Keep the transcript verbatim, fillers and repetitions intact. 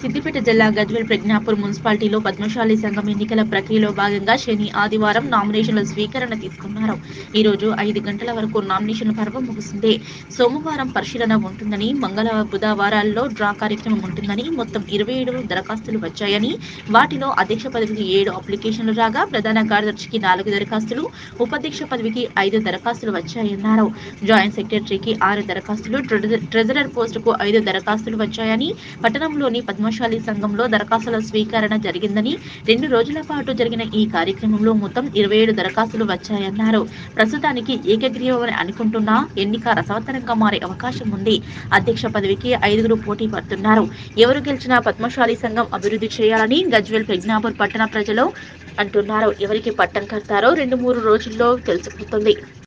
సిద్దిపేట జిల్లా గజ్వేల్ ప్రజ్ఞాపూర్ మున్సిపాలిటీలో పద్మశాలి సంఘం ఎన్నికల ప్రక్రియలో భాగంగా శని ఆదివారం నామినేషన్ల స్వీకరణ తీసుకున్నారు. ఈ రోజు ఐదు గంటల వరకు నామినేషన్ పర్వం ముగిసింది. సోమవారం పరిశీలన ఉంటుందని, మంగళ బుధవారాల్లో డ్రా కార్యక్రమం ఉంటుందని, మొత్తం ఇరవై ఏడు దరఖాస్తులు వచ్చాయని, వాటిలో అధ్యక్ష పదవికి ఏడు అప్లికేషన్లు రాగా ప్రధాన కార్యదర్శికి నాలుగు దరఖాస్తులు, ఉపాధ్యక్ష పదవికి ఐదు దరఖాస్తులు వచ్చాయన్నారు. జాయింట్ సెక్రటరీకి ఆరు దరఖాస్తులు, ట్రెజరర్ పోస్టుకు ఐదు దరఖాస్తులు వచ్చాయని, పట్టణంలోని పద్మశాలి సంఘంలో దరఖాస్తుల స్వీకరణ జరిగిందని, రెండు రోజుల పాటు జరిగిన ఈ కార్యక్రమంలో మొత్తం ఇరవై ఏడు దరఖాస్తులు వచ్చాయన్నారు. ప్రస్తుతానికి ఏకగ్రీవమని అనుకుంటున్నా ఎన్నిక రసవత్తరంగా మారే అవకాశం ఉంది. అధ్యక్ష పదవికి ఐదుగురు పోటీ పడుతున్నారు. ఎవరు గెలిచినా పద్మశాలి సంఘం అభివృద్ధి చేయాలని గజ్వేల్ ప్రజ్ఞాపూర్ పట్టణ ప్రజలు అంటున్నారు. ఎవరికి పట్టం కడతారో రెండు మూడు రోజుల్లో తెలిసిపోతుంది.